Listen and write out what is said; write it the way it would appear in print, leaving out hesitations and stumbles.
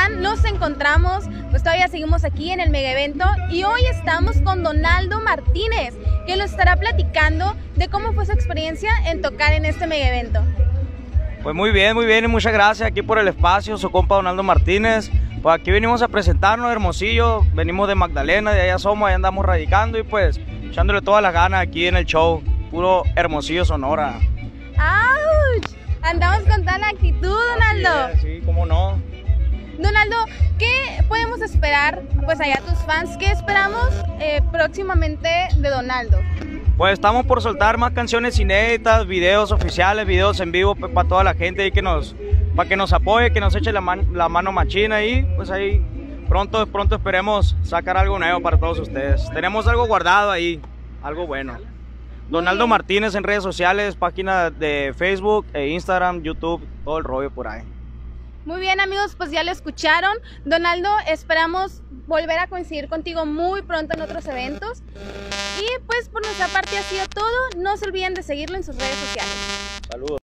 están? Nos encontramos, pues todavía seguimos aquí en el mega evento y hoy estamos con Donaldo Martínez, que nos estará platicando de cómo fue su experiencia en tocar en este mega evento. Pues muy bien y muchas gracias aquí por el espacio, su compa Donaldo Martínez. Pues aquí venimos a presentarnos, Hermosillo, venimos de Magdalena, de allá somos, ahí andamos radicando y pues echándole todas las ganas aquí en el show, puro Hermosillo, Sonora. ¡Auch! Andamos con toda la actitud, Donaldo. Sí, cómo no. Donaldo, ¿qué podemos esperar, pues allá tus fans? ¿Qué esperamos próximamente de Donaldo? Pues estamos por soltar más canciones inéditas, videos oficiales, videos en vivo pues, para toda la gente ahí para que nos apoye, que nos eche la mano machina y pues ahí pronto esperemos sacar algo nuevo para todos ustedes. Tenemos algo guardado ahí, algo bueno. Donaldo Martínez en redes sociales, página de Facebook, Instagram, YouTube, todo el rollo por ahí. Muy bien, amigos, pues ya lo escucharon. Donaldo, esperamos volver a coincidir contigo muy pronto en otros eventos. Y pues por nuestra parte ha sido todo. No se olviden de seguirlo en sus redes sociales. Saludos.